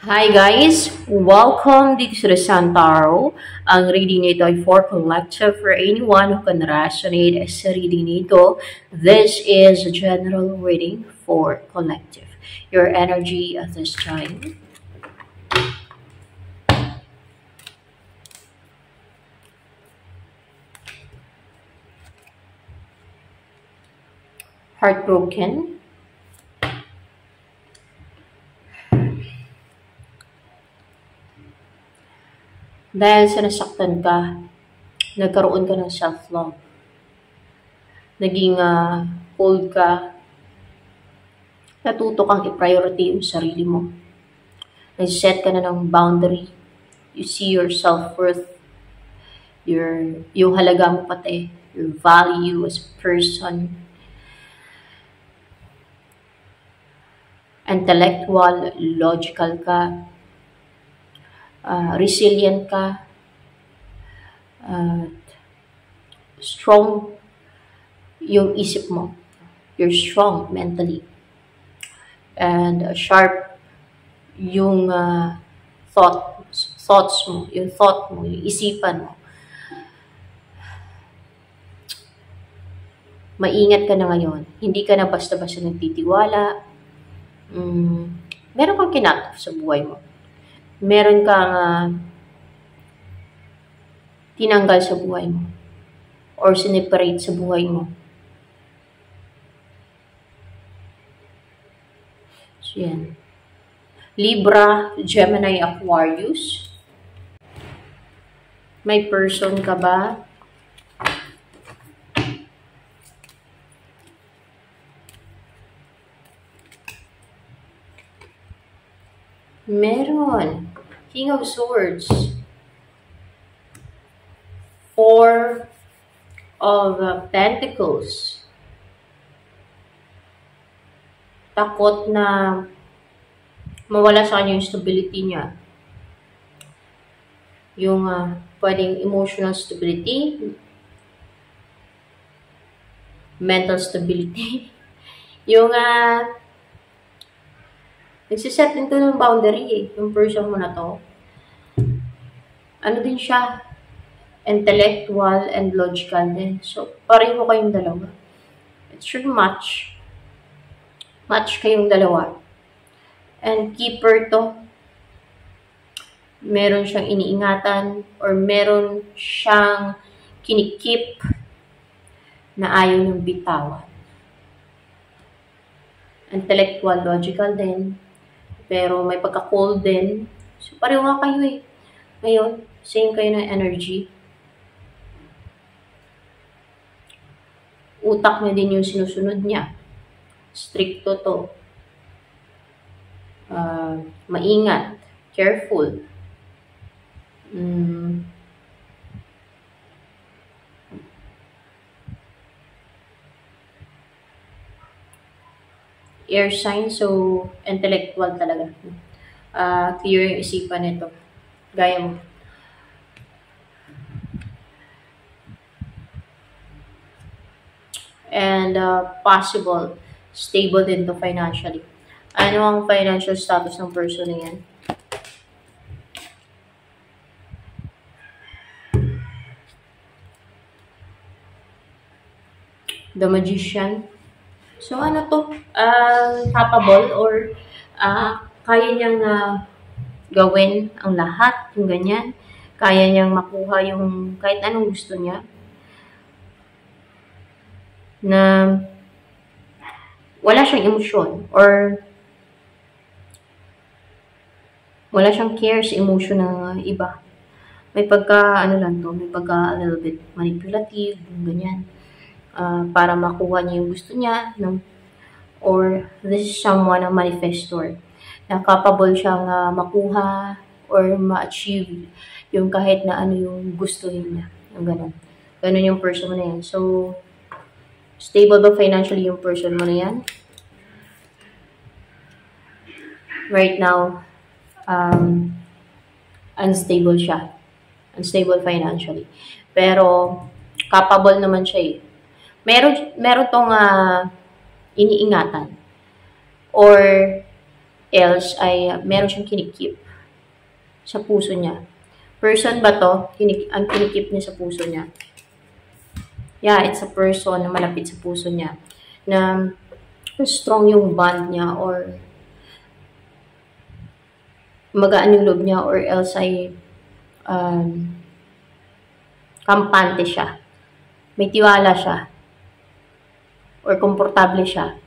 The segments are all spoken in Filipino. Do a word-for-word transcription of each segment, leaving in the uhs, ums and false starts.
Hi guys! Welcome dito sa The Sun Tarot. Ang reading nito ay for collective for anyone who can resonate sa reading nito. This is a general reading for collective. Your energy at this time. Heartbroken. Dahil sa nasaktan ka, nagkaroon ka ng self-love. Naging uh, cold ka, natuto kang i-priority yung sarili mo. Nag-set ka na ng boundary. You see your self-worth, your, yung halaga mo pati, your value as a person. Intellectual, logical ka. Uh, resilient ka, uh, strong yung isip mo, you're strong mentally, and uh, sharp yung uh, thought, thoughts mo, yung thought mo, yung isipan mo. Maingat ka na ngayon, hindi ka na basta-basta nagtitiwala, um, meron kang kinakap sa buhay mo. Meron kang uh, tinanggal sa buhay mo or sineparate sa buhay mo. So, yan. Libra, Gemini, Aquarius. May person ka ba? Meron. King of Swords. Four of uh, Pentacles. Takot na mawala sa kanya yung stability niya. Yung uh, pwedeng emotional stability, mental stability. yung uh, nagsiset din to ng boundary eh, yung person mo na to. Ano din siya? Intellectual and logical din. So, pareho kayong dalawa. It's your match. Match kayong dalawa. And keeper to. Meron siyang iniingatan or meron siyang kinikip na ayaw niyang bitawan. Intellectual, logical din. Pero may pagka-cold din. So, pareho nga kayo eh. Ngayon, same kayo ng energy. Utak niya din yung sinusunod niya. Stricto to. Uh, maingat. Careful. Mm. Air sign, so intellectual talaga. Uh, clear yung isipan nito. Gaya mo. And uh, possible, stable din to financially. Ano ang financial status ng person na yan? The Magician. So, ano to? Uh, capable or uh, kaya niyang uh, gawin ang lahat, yung ganyan. Kaya niyang makuha yung kahit anong gusto niya. Na wala siyang emosyon or wala siyang care sa emotion ng iba. May pagka, ano lang to, may pagka a little bit manipulative, ganyan. Uh, para makuha niya yung gusto niya, no? Or this is someone na manifestor na capable siyang uh, makuha or ma-achieve yung kahit na ano yung gustuhin niya, yung ganun. Ganun yung person mo na yan. So, stable ba financially yung person mo na yan? Right now, um, unstable siya. Unstable financially. Pero, capable naman siya eh. Meron, meron tong uh, iniingatan. Or, else ay uh, meron siyang kinikip sa puso niya. Person ba to? Kinik ang kinikip niya sa puso niya. Yeah, it's a person na malapit sa puso niya. Na strong yung bond niya or magaan yung loob niya or else ay um, kampante siya. May tiwala siya. Or komportable siya.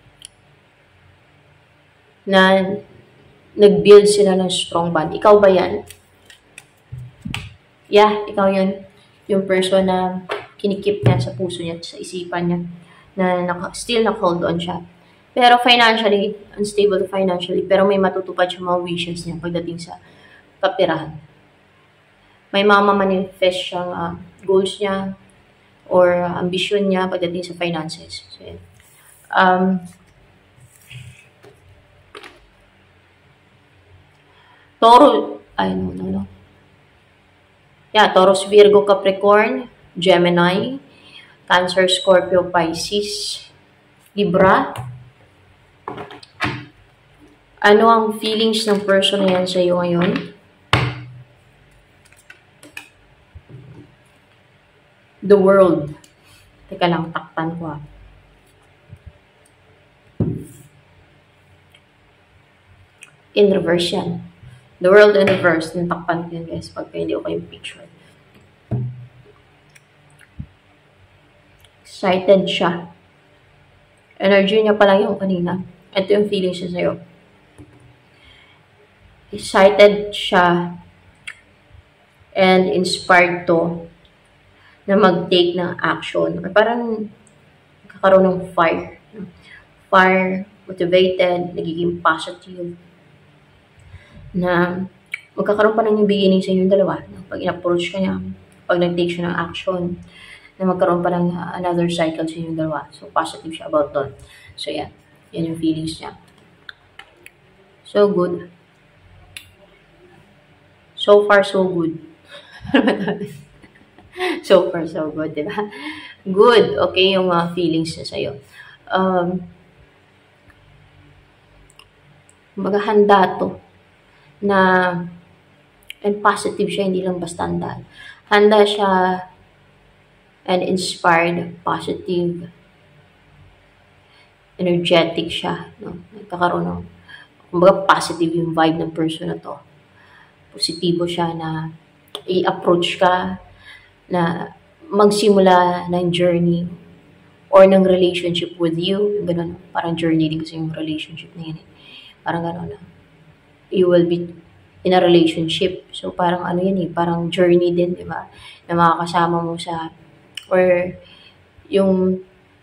Na nag-build sila ng strong bond. Ikaw ba yan? Yeah, ikaw yun. Yung person na kinikip niya sa puso niya, sa isipan niya, na naka, still naka-hold on siya. Pero financially, unstable financially, pero may matutupad siya mga wishes niya pagdating sa kapirahan. May mamamanifest siyang uh, goals niya or uh, ambisyon niya pagdating sa finances. So, yeah. Um, Toro, ay no, no, no. Yeah, Taurus, Virgo, Capricorn, Gemini, Cancer, Scorpio, Pisces, Libra. Ano ang feelings ng person na yan sa iyo ngayon? The World. Teka lang, takpan ko ah. In reverse yan. The World in reverse. Natakpan ko yun guys pag hindi ko yung picture. Excited siya. Energy niya pala yung kanina. Ito yung feelings niya sa'yo. Excited siya and inspired to na mag-take ng action. Or parang kakaroon ng fire. Fire, motivated, nagiging positive. Na magkakaroon pa ng yung beginning sa inyong dalawa. Pag in-approach ka niya, pag nag-take siya ng action, na magkaroon pa ng uh, another cycle sa inyong dalawa. So, positive siya about doon. So, yeah. Yan yung feelings niya. So, good. So far, so good. So far, so good, diba? Good. Okay yung uh, feelings niya sa'yo. Um, maghahanda to na and positive siya, hindi lang basta handa. Handa siya and inspired, positive, energetic siya. No? Nagkakaroon ng, kumbaga positive yung vibe ng person na to. Positibo siya na i-approach ka, na magsimula ng journey or ng relationship with you. Yung ganun, parang journey din kasi yung relationship na yun. Eh. Parang gano'n na. You will be in a relationship. So, parang ano yan eh, parang journey din, di ba? Na makakasama mo sa, or yung,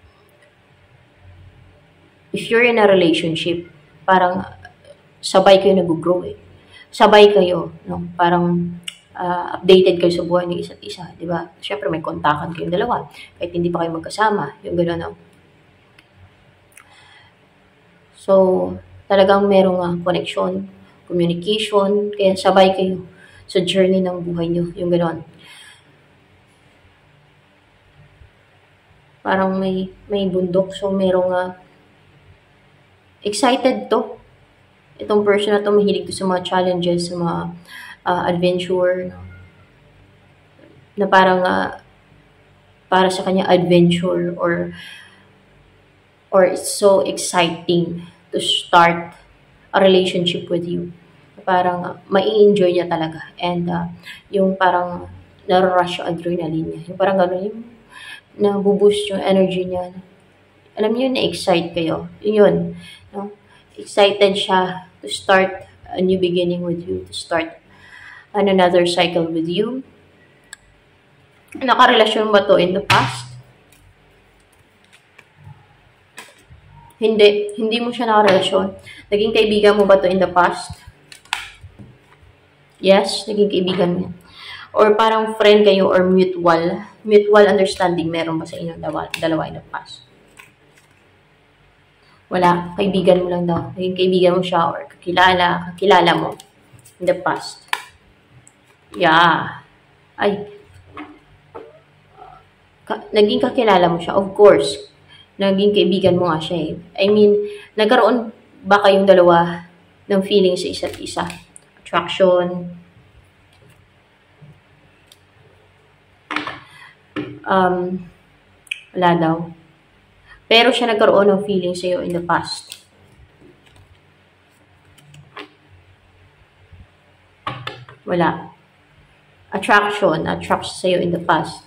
if you're in a relationship, parang sabay kayo nag-grow eh. Sabay kayo, no? Parang uh, updated kayo sa buhay ng isa't isa, di ba? Siyempre may kontakan kayong dalawa, kahit hindi pa kayo magkasama, yung gano'n, no? So, talagang merong uh, connection, communication, kaya sabay kayo sa journey ng buhay nyo, yung gano'n. Parang may may bundok, so merong uh, excited to. Itong person na to, mahilig to sa mga challenges, sa mga uh, adventure, no? Na parang uh, para sa kanya adventure or or it's so exciting to start a relationship with you. Parang uh, mai-enjoy niya talaga. And uh, yung parang narurush yung adrenaline niya. Yung parang gano'n, yung nabuboost yung energy niya. Alam niyo, na-excite kayo. Yun, no? Excited siya to start a new beginning with you, to start an another cycle with you. Nakarelasyon ba to in the past? Hindi. Hindi mo siya nakarelasyon. Naging kaibigan mo ba to in the past? Yes, naging kaibigan mo yan. Or parang friend kayo or mutual. Mutual understanding meron ba sa inyong dalawa, dalawa in the past? Wala. Kaibigan mo lang daw. Naging kaibigan mo siya or kakilala, kakilala mo in the past. Yeah. Ay. Ka naging kakilala mo siya. Of course. Naging kaibigan mo nga siya eh. I mean, nagkaroon ba kayong dalawa ng feeling sa isa't isa. Attraction. Um, wala daw. Pero siya nagkaroon ng feeling sa'yo in the past. Wala. Attraction. Attract sa'yo in the past.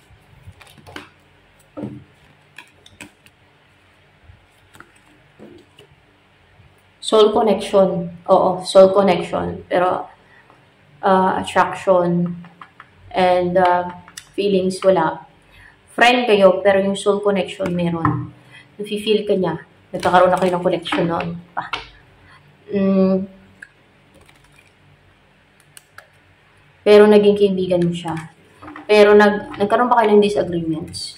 Soul connection. Oo, soul connection. Pero, uh, attraction and uh, feelings, wala. Friend kayo, pero yung soul connection meron. Nafe-feel ka niya. Nagkakaroon na kayo ng connection noon pa. Mm. Pero naging kaibigan mo siya. Pero nag, nagkaroon pa kayo ng disagreements.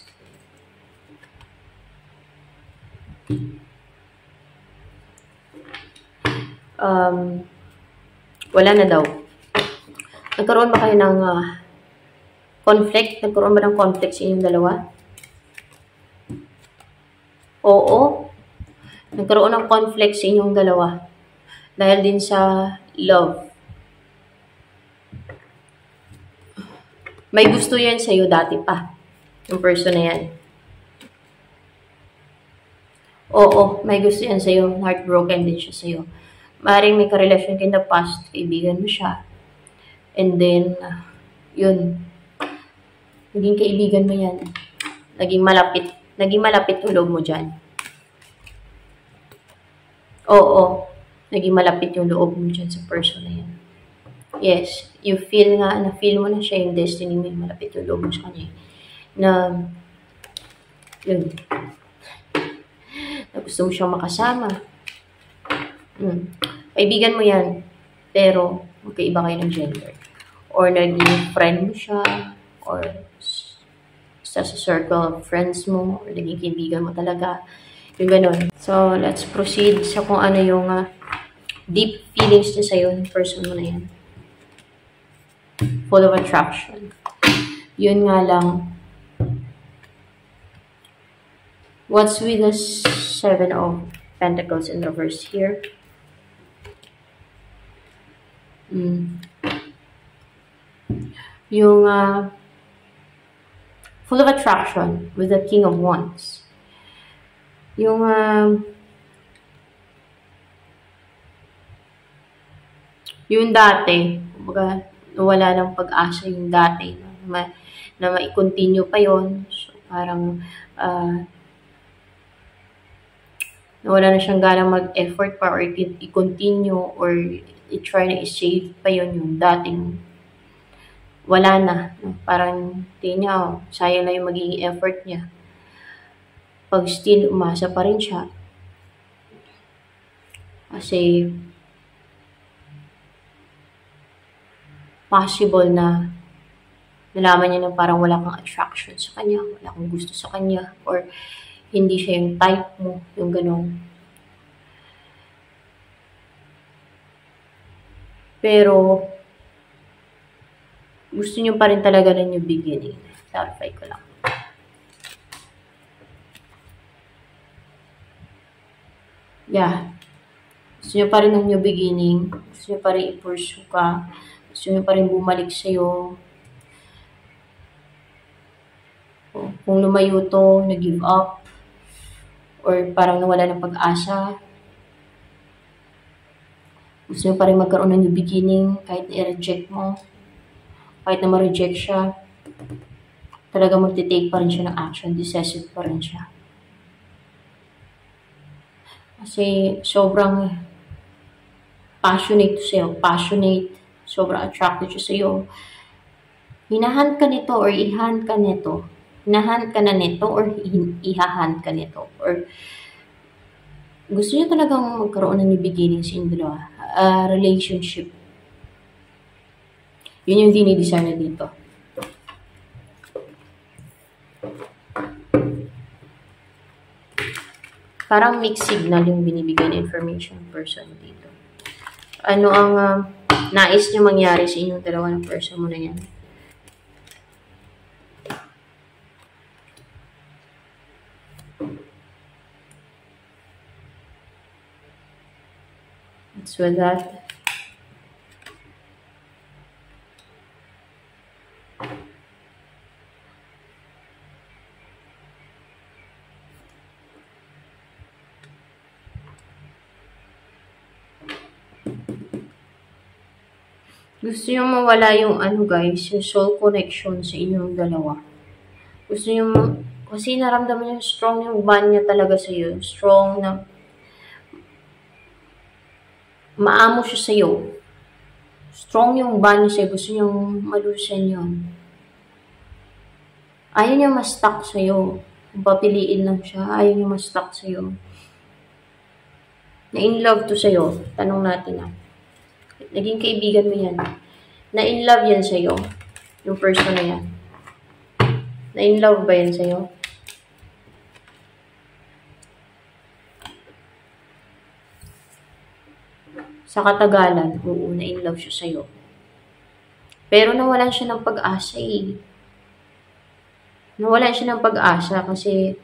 Um, wala na daw. Nagkaroon ba kayo ng uh, conflict? Nagkaroon ba ng conflict sa inyong dalawa? Oo. Nagkaroon ng conflict sa inyong dalawa. Dahil din sa love. May gusto yan sa'yo dati pa. Yung person na yan. Oo, may gusto yan sa'yo. Heartbroken din siya sa'yo. Maaaring may karelasyon ka in the past. Kaibigan mo siya. And then, uh, yun. Naging kaibigan mo yan. Naging malapit. Naging malapit yung loob mo dyan. Oo. Naging malapit yung loob mo dyan sa person na yan. Yes. You feel nga, na-feel mo na siya yung destiny mo. Yung malapit yung loob mo sa kanya. Na, yun. Na gusto mo siyang makasama. Hmm. Kaibigan mo yan. Pero, magkaiba kayo ng gender. Or naging friend mo siya. Or sa circle of friends mo. Or naging kaibigan mo talaga. Yung ganun. So, let's proceed sa kung ano yung uh, deep feelings niya sa'yo ng person mo na yan. Full of attraction. Yun nga lang. What's with the Seven of Pentacles in reverse here? Mm. Yung uh, full of attraction with the King of Wands. Yung uh, yung dati, kumbaga, nawala ng pag-asa yung dati na, ma, na ma-continue pa yon. So, parang uh, nawala na siyang ganang mag-effort pa or i-continue or i-try na i-save pa yon yung dating wala na. Parang tingin niya, oh, sayang na yung magiging effort niya. Pag still, umasa pa rin siya. Kasi possible na nalaman niya na parang wala kang attraction sa kanya, wala kang gusto sa kanya, or hindi siya yung type mo, yung ganun. Pero, gusto niyo pa rin talaga rin yung beginning. Clarify ko lang. Yeah. Gusto niyo pa rin ng new beginning. Gusto niyo pa rin i-pursue ka. Gusto niyo pa rin bumalik sa'yo. Kung lumayo to, nag-give up, or parang nawala ng pag-asa, gusto niyo pa rin magkaroon ng new beginning, kahit na-reject mo, kahit na ma-reject siya, talaga magte-take pa rin siya ng action, decisive pa rin siya. Kasi sobrang passionate sa'yo, passionate, sobrang attracted siya sa'yo. Hinahunt ka nito or ihunt ka nito. Hinahunt ka na nito or ihahunt ka nito. Or gusto niya talagang magkaroon ng new beginning sa inyo dalawa. Uh, relationship. Yun yung dinidesign na dito. Parang mixed signal yung binibigay na information ng person dito. Ano ang uh, nais nyo mangyari sa inyong dalawa ng person mo na yan? It's with that. Gusto nyo mawala yung ano guys, yung soul connection sa inyong dalawa. Gusto nyo, kasi naramdaman nyo strong yung bond niya talaga sa'yo. Strong na, maamo siya sa'yo. Strong yung bond niya sa'yo. Gusto nyo malusan yun. Ayaw niya ma-stuck sa'yo. Kung papiliin lang siya, ayaw niya ma-stuck sa'yo. Na in love to sa'yo. Tanong natin ah. Naging kaibigan mo yan. Na in love yan sa'yo. Yung person na yan. Na in love ba yan sa'yo? Sa katagalan, oo, na in love siya sa'yo. Pero nawalan siya ng pag-asa eh. Nawalan siya ng pag-asa kasi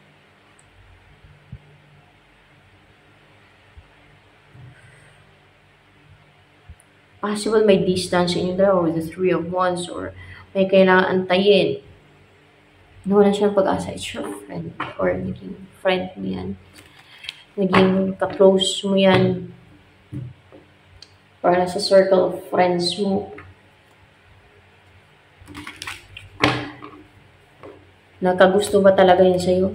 possible may distance in dalawa with the three of wands or may kailangan antayin. Nawalan siya ng pag-asa. It's your friend or naging friend mo yan. Naging ka-close mo yan. Or nasa circle of friends mo. Nakagusto ba talaga yan sa'yo?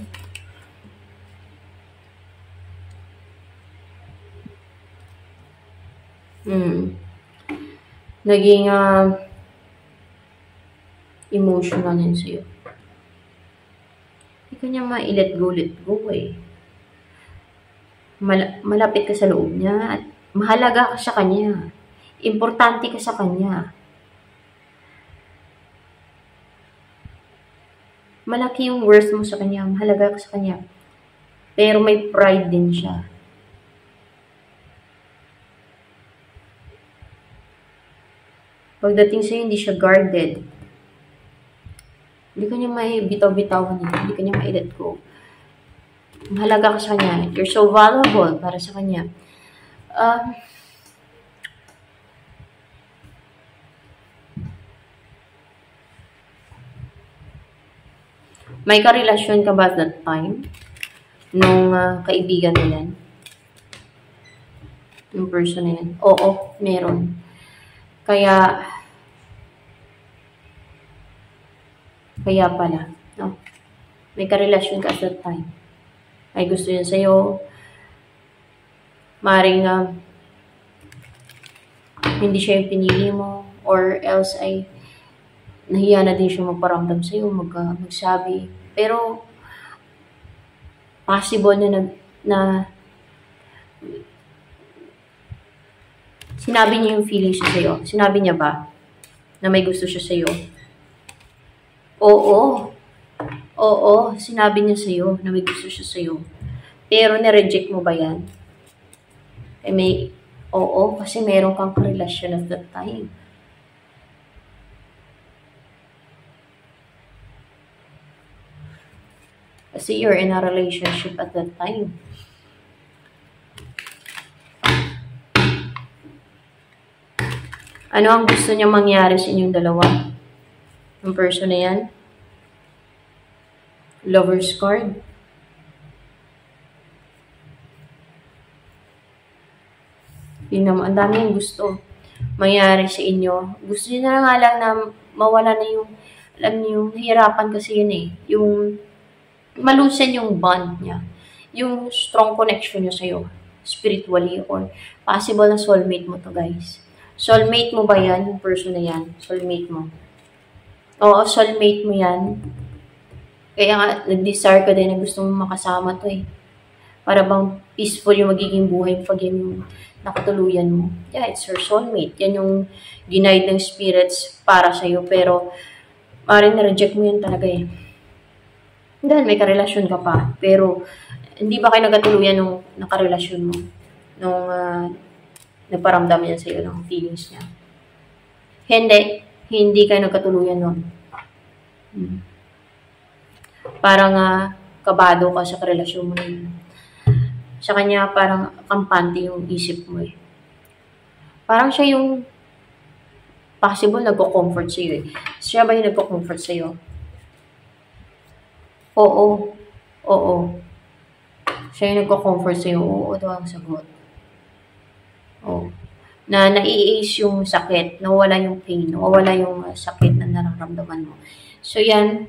Hmm. Naging uh, emotional yan sa'yo. Hindi ka niya ma-let go, let go eh. Mal malapit ka sa loob niya at mahalaga ka sa kanya. Importante ka sa kanya. Malaki yung worth mo sa kanya. Mahalaga ka sa kanya. Pero may pride din siya. Pagdating sa'yo, hindi siya guarded. Hindi ka niya may bitaw-bitawan niya. Hindi ka niya may let go. Mahalaga ka sa kanya. You're so valuable para sa kanya. Um, may karelasyon ka ba at that time? Nung uh, kaibigan mo yan? Yung person na yan? Oo, meron. Kaya, kaya pala, no? May karelasyon ka at that time. Ay gusto yun sa'yo. Maring uh, hindi siya yung pinili mo. Or else ay nahiya na din siya magparamdam sa'yo, mag, uh, magsabi. Pero, possible na, na, na sinabi niya yung feelings siya sa'yo. Sinabi niya ba na may gusto siya sa'yo? Oo. Oo, sinabi niya sa'yo na may gusto siya sa'yo. Pero, na-reject mo ba yan? Eh, may, oo, kasi meron kang karelasyon at that time. Kasi you're in a relationship at that time. Ano ang gusto niya mangyari sa inyong dalawa? Yung person na yan? Lover's card. Tingnan mo, ang dami yung gusto mangyari sa inyo. Gusto niya na nga lang na mawala na yung, alam niyo, yung hirapan kasi yun eh. Yung malusin yung bond niya. Yung strong connection niya sa'yo. Spiritually or possible na soulmate mo to guys. Soulmate mo ba yan? Yung person na yan. Soulmate mo. Oo, soulmate mo yan. Kaya nga, nag-desire ka din na gusto mong makasama to eh. Para bang peaceful yung magiging buhay pag yan yung nakatuluyan mo. Yeah, it's your soulmate. Yan yung ginaid ng spirits para sa'yo. Pero, maaaring na-reject mo yan talaga eh. Dahil may karelasyon ka pa. Pero, hindi ba kayo nagkatuluyan nung nakarelasyon mo? Nung uh, nagparamdam yan sa'yo ng feelings niya? Hindi. Hindi kayo nagkatuluyan nun. Hmm. Parang uh, kabado ka sa karelasyon mo na yun. Sa kanya, parang kampante yung isip mo eh. Parang siya yung possible nagko-comfort sa'yo eh. Siya ba yung nagko-comfort sa'yo? Oo. Oo. Siya yung nagko-comfort sa'yo. Oo daw ang sagot. Oo. Na nai-ease yung sakit, nawawala yung pain, nawawala yung uh, sakit na nararamdaman mo. So, yan.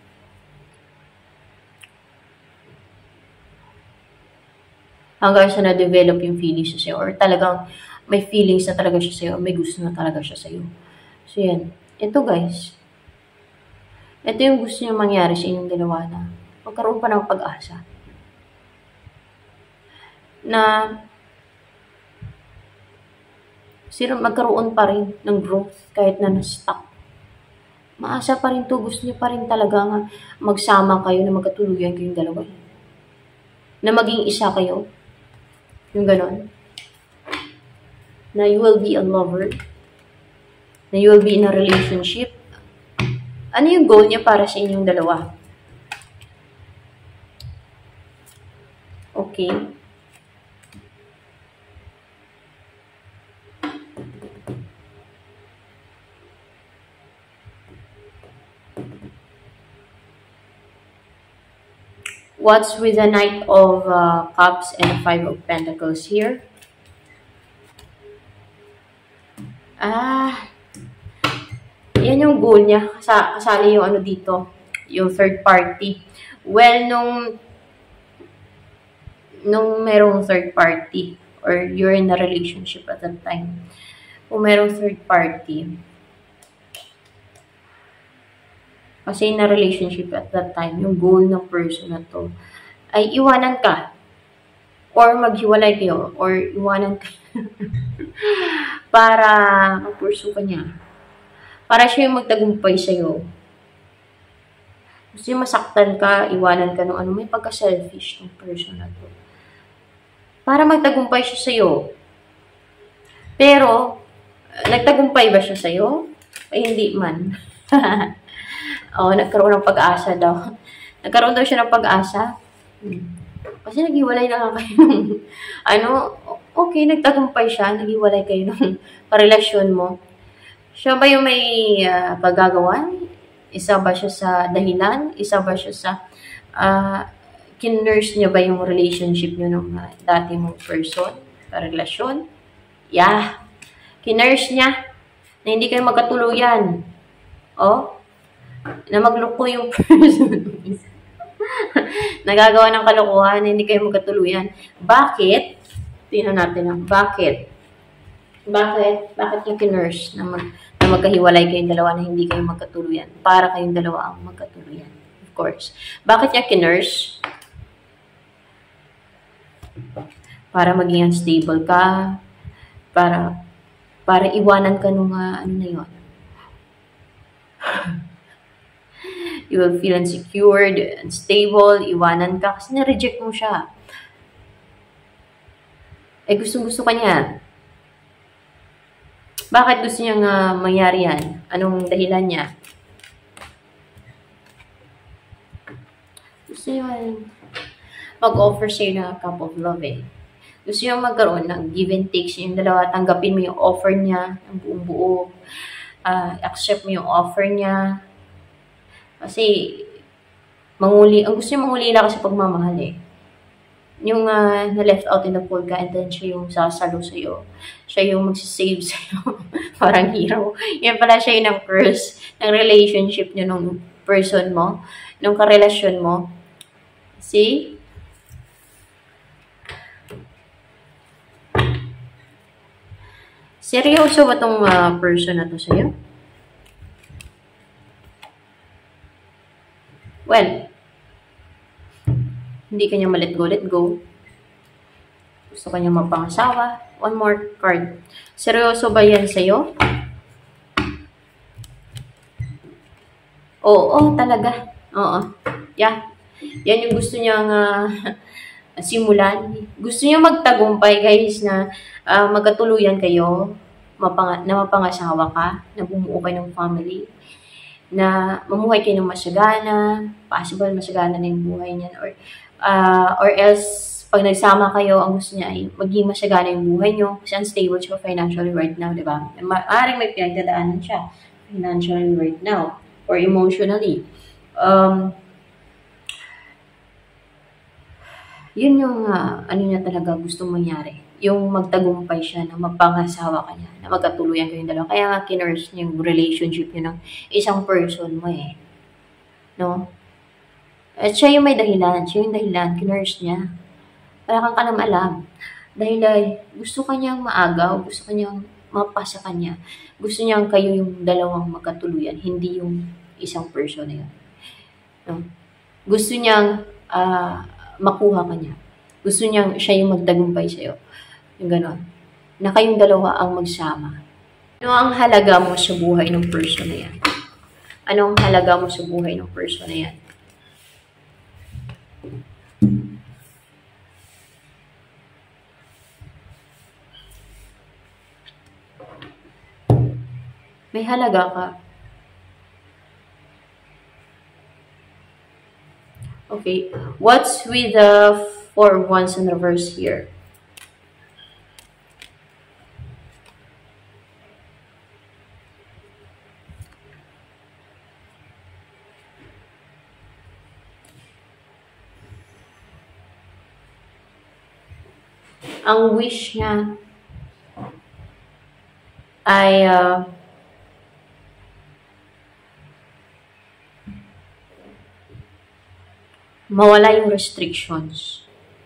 Hanggang sa na-develop yung feelings siya sa'yo or talagang may feelings na talaga siya sa'yo, may gusto na talaga siya sa'yo. So, yan. Ito, guys. Ito yung gusto niya mangyari sa inyong dalawa na magkaroon pa ng pag-asa. Na sila magkaroon pa rin ng growth kahit na na-stuck. Maasa pa rin to, gusto niyo pa rin talaga nga magsama kayo na magkatuluyan kayong dalawa. Na maging isa kayo. Yung ganon. Na you will be a lover. Na you will be in a relationship. Ano yung goal niya para sa inyong dalawa? Okay. What's with the Knight of uh, Cups and Five of Pentacles here? Ah, yan yung goal niya. Kasa kasali yung ano dito, yung third party. Well, nung nung merong third party or you're in a relationship at that time, kung merong third party, kasi in a relationship at that time, yung goal ng person na to ay iwanan ka or maghiwalay kayo or iwanan ka para mag-pursue ka niya. Para siya yung magtagumpay sa'yo. Gusto yung masaktan ka, iwanan ka ng ano, may pagka-selfish ng person na to. Para magtagumpay siya sa'yo. Pero, nagtagumpay ba siya sa'yo? Ay, hindi man. Oh, nagkaroon ng pag-asa daw. Nagkaroon daw siya ng pag-asa. Hmm. Kasi naghiwalay na nga kayo ng, ano, okay, nagtagumpay siya, naghiwalay kayo ng karelasyon mo. Siya ba yung may uh, paggagawan? Isa ba siya sa dahilan? Isa ba siya sa, uh, kinurse niya ba yung relationship niyo ng uh, dati mong person, karelasyon? Yeah. Kinurse niya na hindi kayo magkatuluyan. Oh, na magloko yung person. Nagagawa ng kalokohan na hindi kayo magkatuluyan. Bakit? Tingnan natin lang. Bakit? Bakit? Bakit yung kinurse na, mag, na magkahiwalay kayong dalawa na hindi kayo magkatuluyan? Para kayong dalawa ang magkatuluyan. Of course. Bakit niya kinurse? Para maging unstable ka. Para, para iwanan ka nung uh, ano na yun. You will feel insecure, unstable, iwanan ka kasi na-reject mo siya. Eh, gustong-gusto ka niya. Bakit gusto niya nga mangyari yan? Anong dahilan niya? Gusto niya mag-offer sa'yo ng cup of love eh. Gusto niya magkaroon ng give and take sa yung dalawa. Tanggapin mo yung offer niya, ang buong buo. Uh, accept mo yung offer niya. Kasi, manguli, ang gusto niya mangulila kasi pagmamahal eh. Yung uh, na-left out in the cold ka and then siya yung sasalo sa'yo. Siya yung magsisave sa'yo. Parang hero. Yan pala siya yung ng curse ng relationship niyo nung person mo, nung karelasyon mo. See? Seryoso ba tong uh, person na to sa'yo? Well, hindi kanya ma-let go, let go. Gusto kanya mapangasawa. One more card. Seryoso ba yan sa'yo? Oo, oh, talaga. Oo. Yeah. Yan yung gusto niyang uh, simulan. Gusto niya magtagumpay, guys, na uh, magkatuluyan kayo, mapang na mapangasawa ka, na bumuo kayo ng family, na mamuhay kayo ng masagana, possible masagana na yung buhay niyan, or, uh, or else pag nagsama kayo, ang gusto niya ay maging masagana yung buhay niyo kasi unstable siya financially right now, di ba? Maaaring may pinagdadaanan siya financially right now or emotionally. Um, yun yung uh, ano niya talaga gusto mangyari. Yung magtagumpay siya, na mapangasawa ka niya, na magkatuluyan kayong dalawa. Kaya nga kinurse niya yung relationship niyo ng isang person mo eh. No? At siya yung may dahilan. Siya yung dahilan. Kinurse niya. Wala kang kalam-alam. Dahil ay, gusto kanyang maagaw, gusto kanyang mapasa kanya. Gusto niyang kayo yung dalawang magkatuluyan, hindi yung isang person na yun. No? Gusto niyang uh, makuha kanya. Gusto niyang siya yung magtagumpay sa'yo. Yung ganon. Na kayong dalawa ang magsama. Ano ang halaga mo sa buhay ng person na yan? Ano ang halaga mo sa buhay ng person na yan? May halaga ka. Okay. What's with the four wands in reverse here? Ang wish niya ay uh, mawala yung restrictions.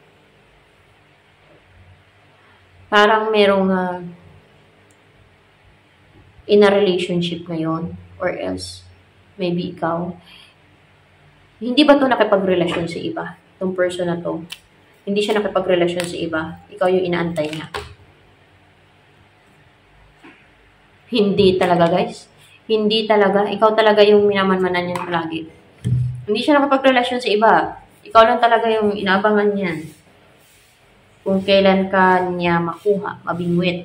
Parang merong uh, in a relationship ngayon, or else, maybe ikaw, hindi ba to nakipagrelasyon sa iba? Itong person na to. Hindi siya nakipagrelasyon sa iba. Ikaw yung inaantay niya. Hindi talaga, guys. Hindi talaga. Ikaw talaga yung minamanmanan niya palagi. Hindi siya nakapagrelasyon sa iba. Ikaw lang talaga yung inaabangan niya. Kung kailan ka niya makuha, mabingwit.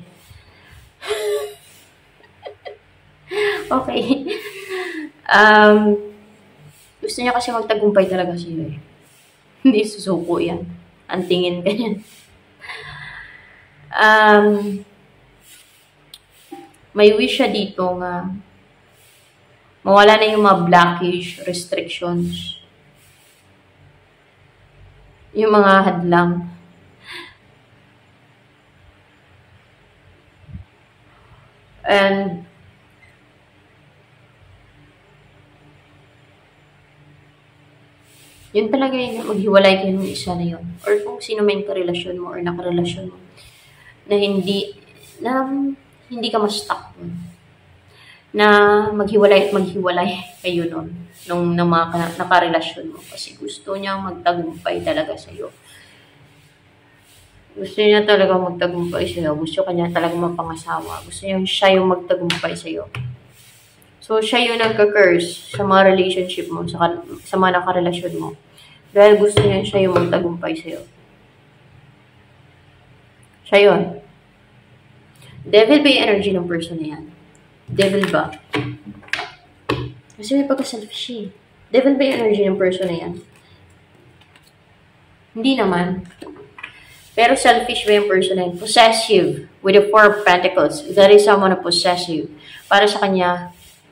Okay. Um, gusto niya kasi magtagumpay talaga siya eh. Hindi susuko yan. Ang tingin ka yan. Um, may wish siya dito nga mawala na yung mga blockish restrictions. Yung mga hadlang. And yun talaga yung maghiwalay kayo ng isa na yun. Or kung sino may karelasyon mo or nakarelasyon mo na hindi na hindi ka ma-stuck nun. Na maghiwalay at maghiwalay kayo nun nung, nung mga nakarelasyon mo kasi gusto niya magtagumpay talaga sa'yo. Gusto niya talaga magtagumpay sa'yo. Gusto kanya talaga mapangasawa. Gusto niya siya yung magtagumpay sa'yo. So, siya yung nagka-curse sa mga relationship mo, sa, sa mga nakarelasyon mo. Dahil gusto niya siya yung magtagumpay sa'yo. Siya yun. Devil ba yung energy ng person na yan? Devil ba? Kasi may pagka-selfish eh. Devil ba yung energy ng person na yan? Hindi naman. Pero selfish ba yung person na yan? Possessive. With the Four of Pentacles. That is someone na possessive. Para sa kanya,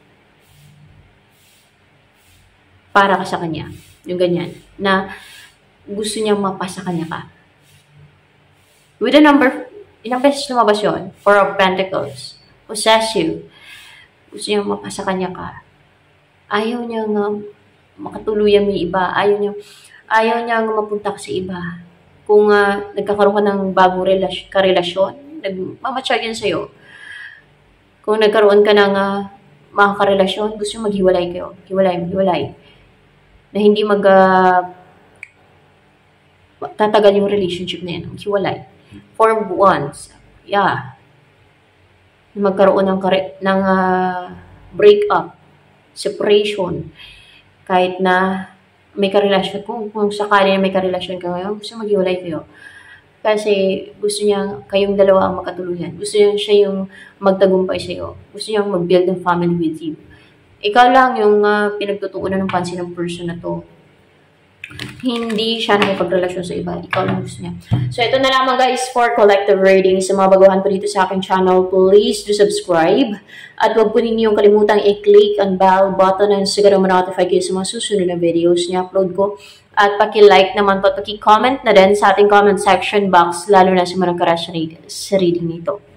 para ka sa kanya. Yung ganyan. Na gusto niyang mapasa kanya ka. With the number, ilang beses lumabas yun? Four of Pentacles. Possessive. Gusto niyang mapasa kanya ka. Ayaw niya nga makatuluyan may iba. Ayaw niya, ayaw niya nga mapunta ka sa iba. Kung uh, nagkakaroon ka ng bagong relasyon, karelasyon, nagmamatsyag yan sa'yo. Kung nagkaroon ka ng uh, mga karelasyon, gusto niya maghiwalay kayo. Hiwalay, maghiwalay. Na hindi mag uh, tatagal yung relationship na yan. Maghiwalay. For once, yeah. Magkaroon ng, ng uh, breakup, separation, kahit na may karelasyon, kung, kung sakali na may karelasyon ka ngayon, gusto maghiwalay kayo. Kasi gusto niya kayong dalawa ang magkatuluyan. Gusto niya siya yung magtagumpay sa'yo. Gusto niya mag-build ng family with you. Ikaw lang yung uh, pinagtutuunan ng pansin ng person na to. hindi siya nakipagrelasyon sa iba. Ikaw lang gusto niya. So, ito na lamang guys for collective reading. Sa mga baguhan po dito sa aking channel, please do subscribe. At huwag po ninyong kalimutang i-click ang bell button and siguro ma-notify kayo sa mga susunod na videos na upload ko. At paki-like naman po at paki-comment na din sa ating comment section box, lalo na sa mga nagkaras sa reading nito.